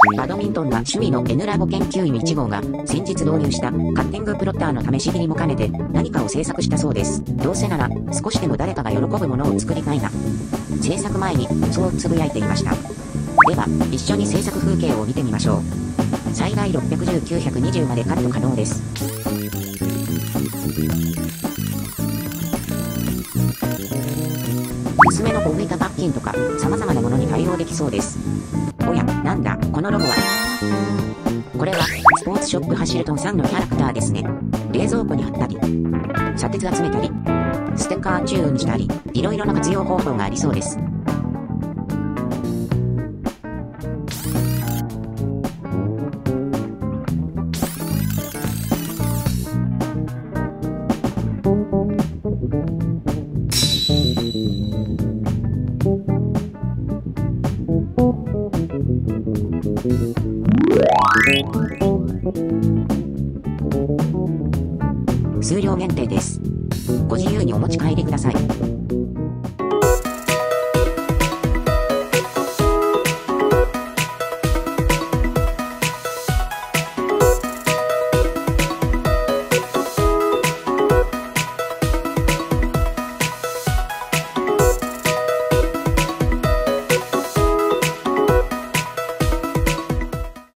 バドミントンが趣味の N ラボ研究員1号が先日導入したカッティングプロッターの試し切りも兼ねて何かを制作したそうです。どうせなら少しでも誰かが喜ぶものを作りたいな。制作前にそうつぶやいていました。では一緒に制作風景を見てみましょう。最大610、920までカット可能です。娘の小ぶいたパッキンとか様々なものに対応できそうです。おや、なんだこのロゴは。これはスポーツショップハシルトンさんのキャラクターですね。冷蔵庫に貼ったり、砂鉄集めたり、ステッカーチューンにしたり、いろいろな活用方法がありそうです。数量限定です。ご自由にお持ち帰りください。